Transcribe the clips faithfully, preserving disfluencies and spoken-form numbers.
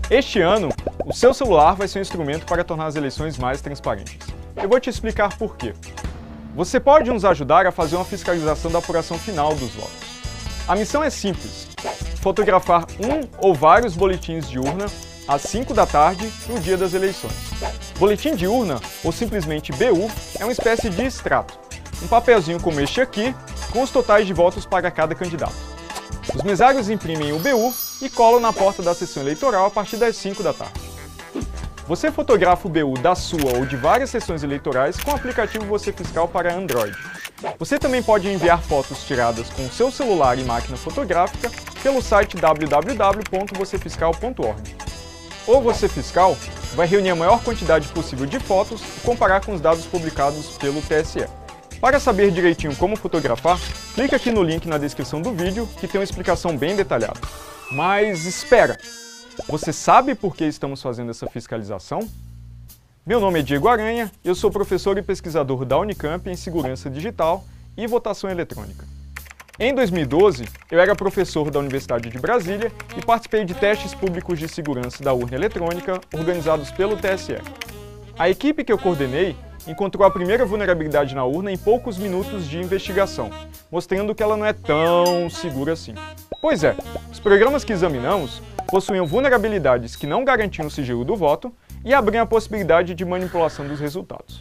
Este ano, o seu celular vai ser um instrumento para tornar as eleições mais transparentes. Eu vou te explicar por quê. Você pode nos ajudar a fazer uma fiscalização da apuração final dos votos. A missão é simples: fotografar um ou vários boletins de urna às cinco da tarde no dia das eleições. Boletim de urna, ou simplesmente B U, é uma espécie de extrato, um papelzinho como este aqui, com os totais de votos para cada candidato. Os mesários imprimem o B U e colam na porta da sessão eleitoral a partir das cinco da tarde. Você fotografa o B U da sua ou de várias sessões eleitorais com o aplicativo Você Fiscal para Android. Você também pode enviar fotos tiradas com o seu celular e máquina fotográfica pelo site w w w ponto você fiscal ponto org. O Você Fiscal vai reunir a maior quantidade possível de fotos e comparar com os dados publicados pelo T S E. Para saber direitinho como fotografar, clique aqui no link na descrição do vídeo que tem uma explicação bem detalhada. Mas espera! Você sabe por que estamos fazendo essa fiscalização? Meu nome é Diego Aranha, eu sou professor e pesquisador da Unicamp em Segurança Digital e Votação Eletrônica. Em dois mil e doze, eu era professor da Universidade de Brasília e participei de testes públicos de segurança da urna eletrônica organizados pelo T S E. A equipe que eu coordenei encontrou a primeira vulnerabilidade na urna em poucos minutos de investigação, mostrando que ela não é tão segura assim. Pois é, os programas que examinamos possuíam vulnerabilidades que não garantiam o sigilo do voto e abriam a possibilidade de manipulação dos resultados.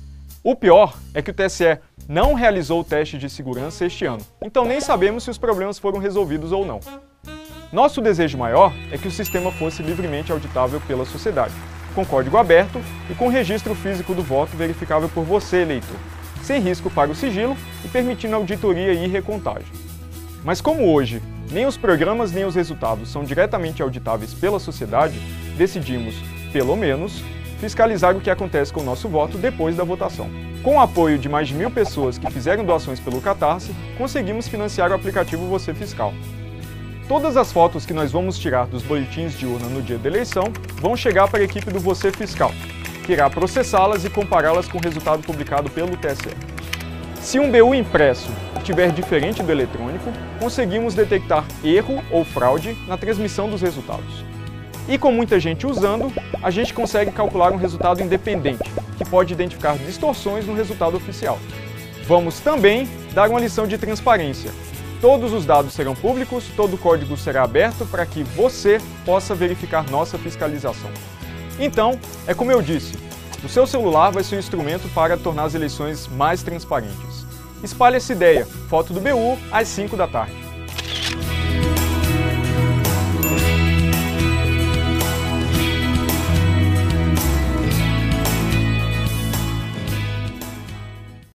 O pior é que o T S E não realizou o teste de segurança este ano, então nem sabemos se os problemas foram resolvidos ou não. Nosso desejo maior é que o sistema fosse livremente auditável pela sociedade, com código aberto e com registro físico do voto verificável por você, eleitor, sem risco para o sigilo e permitindo auditoria e recontagem. Mas como hoje, nem os programas nem os resultados são diretamente auditáveis pela sociedade, decidimos, pelo menos, fiscalizar o que acontece com o nosso voto depois da votação. Com o apoio de mais de mil pessoas que fizeram doações pelo Catarse, conseguimos financiar o aplicativo Você Fiscal. Todas as fotos que nós vamos tirar dos boletins de urna no dia da eleição vão chegar para a equipe do Você Fiscal, que irá processá-las e compará-las com o resultado publicado pelo T S E. Se um B U impresso estiver diferente do eletrônico, conseguimos detectar erro ou fraude na transmissão dos resultados. E com muita gente usando, a gente consegue calcular um resultado independente, que pode identificar distorções no resultado oficial. Vamos também dar uma lição de transparência. Todos os dados serão públicos, todo o código será aberto para que você possa verificar nossa fiscalização. Então, é como eu disse, o seu celular vai ser um instrumento para tornar as eleições mais transparentes. Espalhe essa ideia, foto do B U às cinco da tarde.